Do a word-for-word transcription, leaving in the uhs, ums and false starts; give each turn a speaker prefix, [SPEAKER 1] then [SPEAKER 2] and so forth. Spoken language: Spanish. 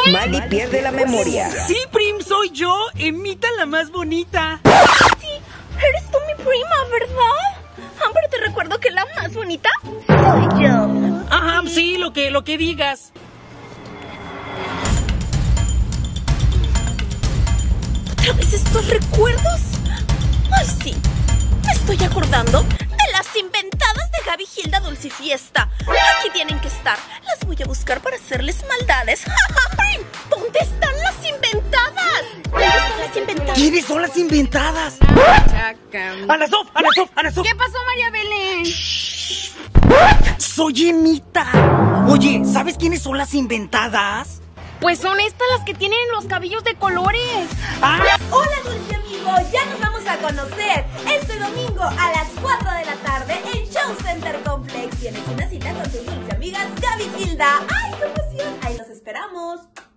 [SPEAKER 1] Mali pierde la memoria.
[SPEAKER 2] Sí, Prim, soy yo. Emita la más bonita.
[SPEAKER 3] Sí, eres tú mi prima, ¿verdad? Ah, pero te recuerdo que la más bonita soy yo.
[SPEAKER 2] Ajá, sí, lo que, lo que digas.
[SPEAKER 3] ¿Otra vez estos recuerdos? Ay, sí. Me estoy acordando de las inventadas de Gaby, Hilda, Dulce y Fiesta. Aquí tienen que estar. Las voy a buscar para hacerles maldades. ¿Dónde están las inventadas? ¿Dónde están las inventadas?
[SPEAKER 2] ¿Quiénes son las inventadas? Ana Sof, Ana Sof, Ana Sof.
[SPEAKER 4] ¿Qué pasó, María Belén?
[SPEAKER 2] Soy Emita. Oye, ¿sabes quiénes son las inventadas?
[SPEAKER 4] Pues son estas las que tienen los cabellos de colores.
[SPEAKER 2] Ah.
[SPEAKER 5] Hola, dulce amigo, ya nos vamos a conocer. Este domingo a las cuatro de la tarde en Show Center Complex tienes una cita con tus dulce amigas Gaby y Hilda. ¡Ay, qué emoción! Ahí los esperamos.